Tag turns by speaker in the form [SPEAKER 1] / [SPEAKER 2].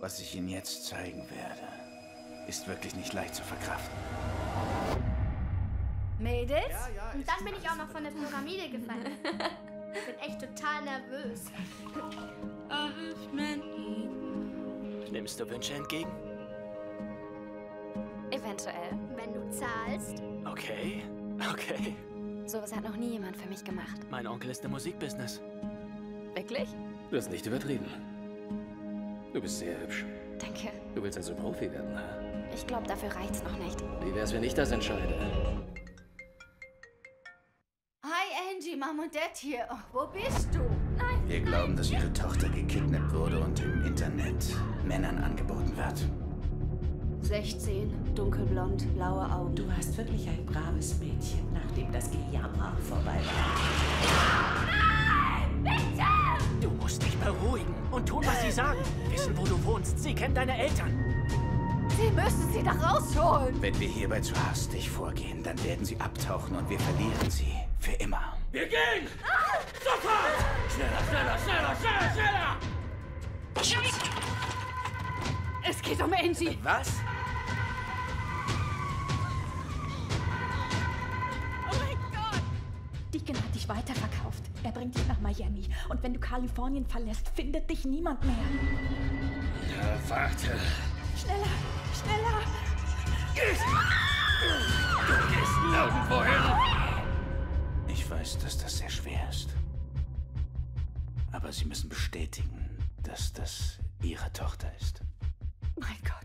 [SPEAKER 1] Was ich Ihnen jetzt zeigen werde, ist wirklich nicht leicht zu verkraften.
[SPEAKER 2] Mädels?
[SPEAKER 3] Und dann bin ich auch noch von der Pyramide gefallen. Ich bin echt total nervös.
[SPEAKER 4] Nimmst du Wünsche entgegen?
[SPEAKER 5] Eventuell.
[SPEAKER 3] Wenn du zahlst.
[SPEAKER 4] Okay, okay.
[SPEAKER 5] Sowas hat noch nie jemand für mich gemacht.
[SPEAKER 4] Mein Onkel ist im Musikbusiness.
[SPEAKER 5] Wirklich?
[SPEAKER 6] Du hast nicht übertrieben. Du bist sehr hübsch.
[SPEAKER 5] Danke.
[SPEAKER 6] Du willst also Profi werden, ha?
[SPEAKER 5] Ich glaube, dafür reicht's noch nicht.
[SPEAKER 6] Wie wär's, wenn ich das entscheide?
[SPEAKER 2] Hi Angie, Mom und Dad hier. Oh, wo bist du? Nein.
[SPEAKER 1] Wir glauben, dass Ihre Tochter gekidnappt wurde und im Internet Männern angeboten wird.
[SPEAKER 2] 16, dunkelblond, blaue Augen.
[SPEAKER 7] Du warst wirklich ein braves Mädchen, nachdem das Gejammer vorbei war.
[SPEAKER 2] Nein! Bitte!
[SPEAKER 4] Du musst dich beruhigen und tun, was sie sagen. Wissen, wo du wohnst. Sie kennen deine Eltern.
[SPEAKER 2] Sie müssen sie da rausholen.
[SPEAKER 1] Wenn wir hierbei zu hastig vorgehen, dann werden sie abtauchen und wir verlieren sie. Für immer.
[SPEAKER 6] Wir gehen! Sofort! Schneller, schneller, schneller, schneller, schneller!
[SPEAKER 2] Es geht um Angie.
[SPEAKER 4] Was?
[SPEAKER 8] Oh mein Gott! Deacon hat dich weiterverkauft. Er bringt dich nach Miami. Und wenn du Kalifornien verlässt, findet dich niemand mehr.
[SPEAKER 6] Ja, warte.
[SPEAKER 8] Schneller! Schneller!
[SPEAKER 6] Du gehst nirgendwo hin!
[SPEAKER 1] Ich weiß, dass das sehr schwer ist. Aber Sie müssen bestätigen, dass das Ihre Tochter ist.
[SPEAKER 2] Mein Gott.